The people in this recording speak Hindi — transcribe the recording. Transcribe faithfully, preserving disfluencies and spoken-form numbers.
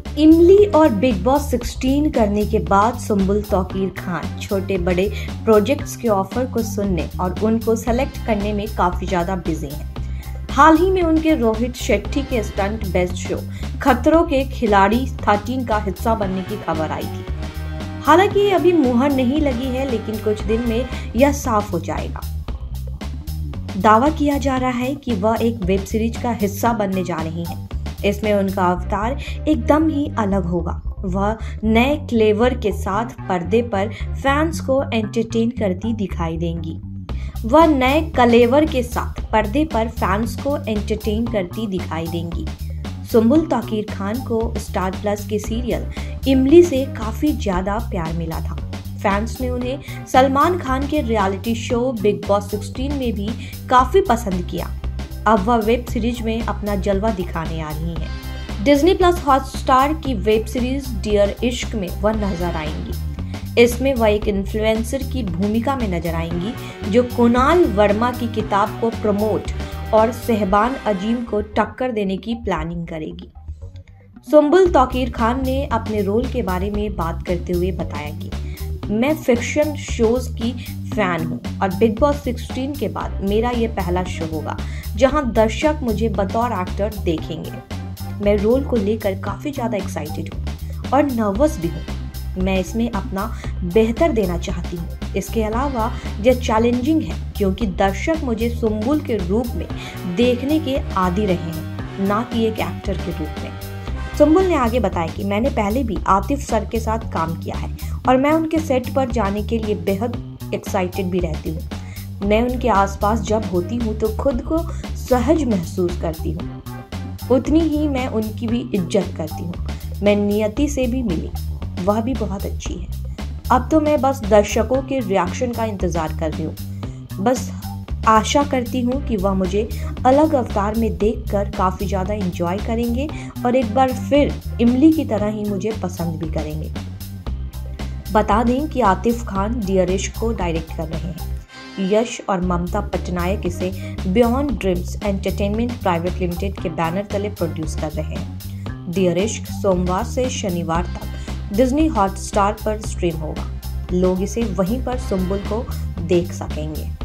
इमली और बिग बॉस सोलह करने के बाद सुम्बुल तौकीर खान छोटे बड़े प्रोजेक्ट्स के ऑफर को सुनने और उनको सेलेक्ट करने में काफी ज्यादा बिजी हैं। हाल ही में उनके रोहित शेट्टी के स्टंट बेस्ड शो खतरों के खिलाड़ी तेरह का हिस्सा बनने की खबर आई थी। हालांकि ये अभी मुहर नहीं लगी है, लेकिन कुछ दिन में यह साफ हो जाएगा। दावा किया जा रहा है कि वह एक वेब सीरीज का हिस्सा बनने जा रही हैं। इसमें उनका अवतार एकदम ही अलग होगा। वह नए क्लेवर के साथ पर्दे पर फैंस को एंटरटेन करती दिखाई देंगी। वह नए कलेवर के साथ पर्दे पर फैंस को एंटरटेन करती दिखाई देंगी। सुम्बुल तौकीर खान को स्टार प्लस के सीरियल इमली से काफी ज्यादा प्यार मिला था। फैंस ने उन्हें सलमान खान के रियलिटी शो बिग बॉस सोलह में भी काफी पसंद किया। अब वह वेब सीरीज में अपना जलवा दिखाने आ रही हैं। डिज्नी प्लस हॉटस्टार की वेब सीरीज डियर इश्क में वह नजर आएंगी। इसमें वह एक इन्फ्लुएंसर की भूमिका में नजर आएंगी जो कुणाल वर्मा की किताब को प्रमोट और सहबान अजीम को टक्कर देने की प्लानिंग करेगी। सुम्बुल तौकीर खान ने अपने रोल के बारे में बात करते हुए बताया कि मैं फिक्शन शोज की फैन हूँ और बिग बॉस सोलह के बाद मेरा ये पहला शो होगा जहां दर्शक मुझे बतौर एक्टर देखेंगे। मैं रोल को लेकर काफी ज्यादा एक्साइटेड हूँ और नर्वस भी हूँ। मैं इसमें अपना बेहतर देना चाहती हूँ। इसके अलावा यह चैलेंजिंग है क्योंकि दर्शक मुझे सुम्बुल के रूप में देखने के आदी रहे हैं, ना कि एक एक्टर के रूप में। सुम्बुल ने आगे बताया कि मैंने पहले भी आतिफ सर के साथ काम किया है और मैं उनके सेट पर जाने के लिए बेहद एक्साइटेड भी रहती हूँ। मैं उनके आसपास जब होती हूँ तो खुद को सहज महसूस करती हूँ। उतनी ही मैं उनकी भी इज्जत करती हूँ। मैं नियति से भी मिली, वह भी बहुत अच्छी है। अब तो मैं बस दर्शकों के रिएक्शन का इंतजार कर रही हूँ। बस आशा करती हूँ कि वह मुझे अलग अवतार में देखकर काफी ज्यादा एंजॉय करेंगे और एक बार फिर इमली की तरह ही मुझे पसंद भी करेंगे। बता दें कि आतिफ खान डियर इश्क को डायरेक्ट कर रहे हैं। यश और ममता पटनायक इसे beyond dreams entertainment private limited के बैनर तले प्रोड्यूस कर रहे हैं। डियर इश्क सोमवार से शनिवार तक डिज्नी हॉटस्टार पर स्ट्रीम होगा। लोग इसे वहीं पर सुम्बुल को देख सकेंगे।